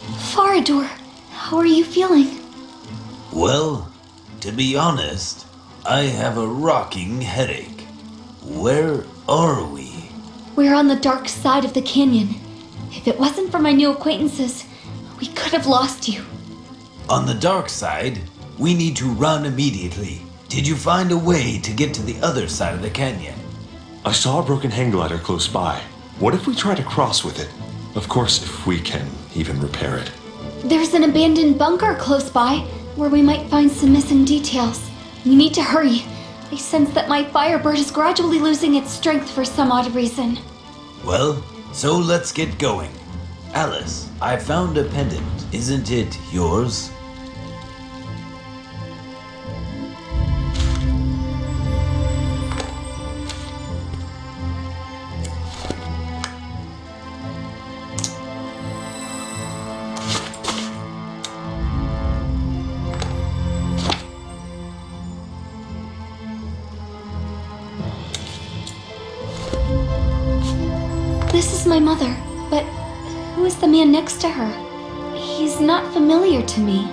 Farador, how are you feeling? Well, to be honest, I have a rocking headache. Where are we? We're on the dark side of the canyon. If it wasn't for my new acquaintances, we could have lost you. On the dark side, we need to run immediately. Did you find a way to get to the other side of the canyon? I saw a broken hang glider close by. What if we try to cross with it? Of course, if we can even repair it. There's an abandoned bunker close by, where we might find some missing details. We need to hurry. I sense that my Firebird is gradually losing its strength for some odd reason. Well, so let's get going. Alice, I found a pendant. Isn't it yours? This is my mother, but who is the man next to her? He's not familiar to me.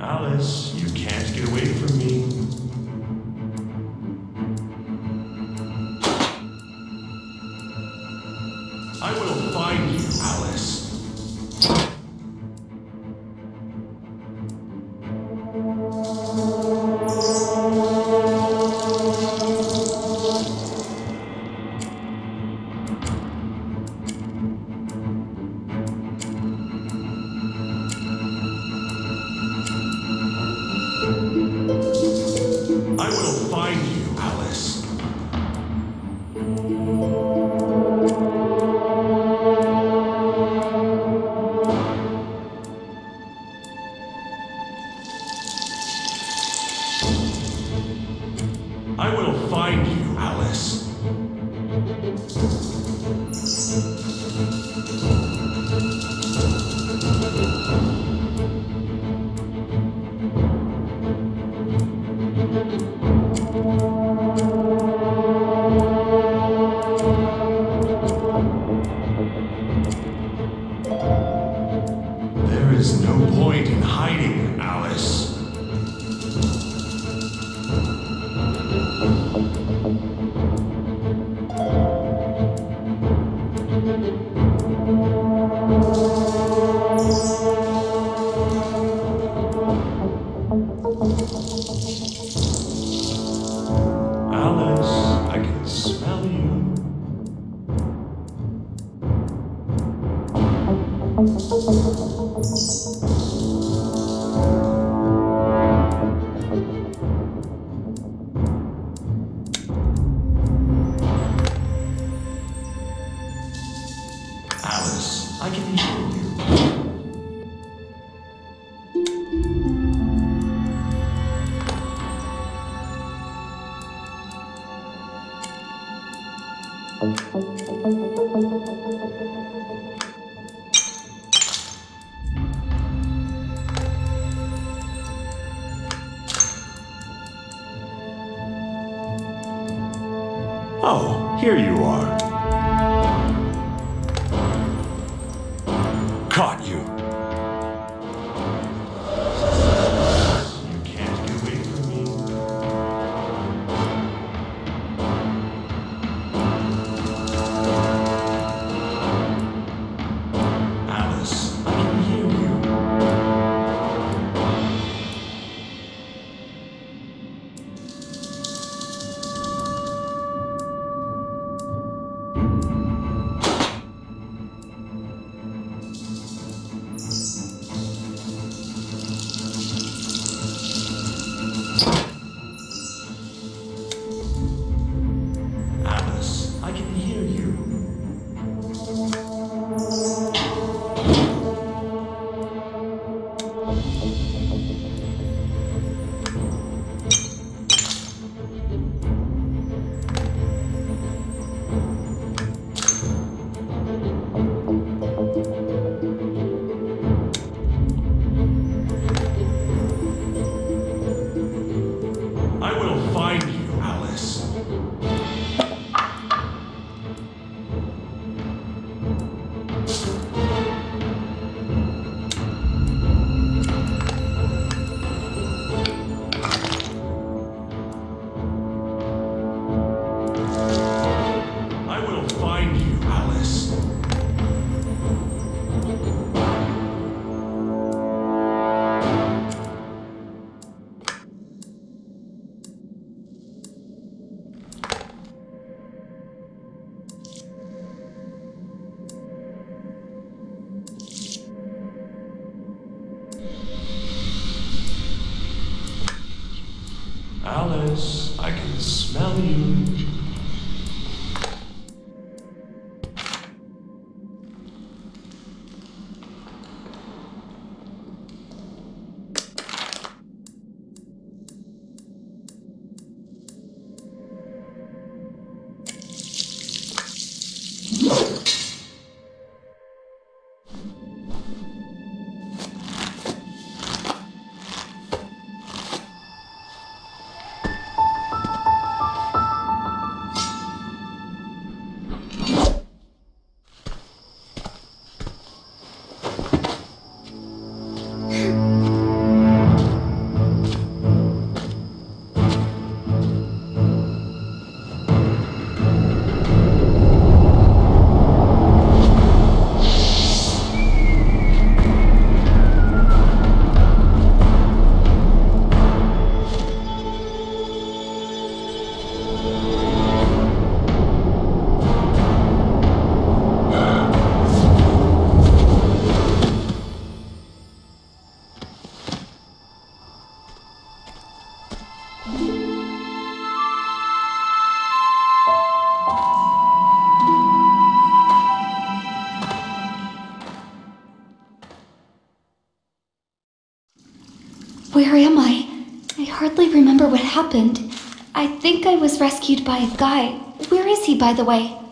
Alice, you can't get away from me. I will find you, Alice. I will find you, Alice. I will find you, Alice. There is no point in hiding, Alice. Alice, I can smell you. Alice, I can hear you. Oh, here you are. Caught you. You can't get away from me. Alice, I can hear you. Alice, I can hear you. I will find you, Alice. I will find you, Alice. Alice, I can smell you. Where am I? I hardly remember what happened. I think I was rescued by a guy. Where is he, by the way?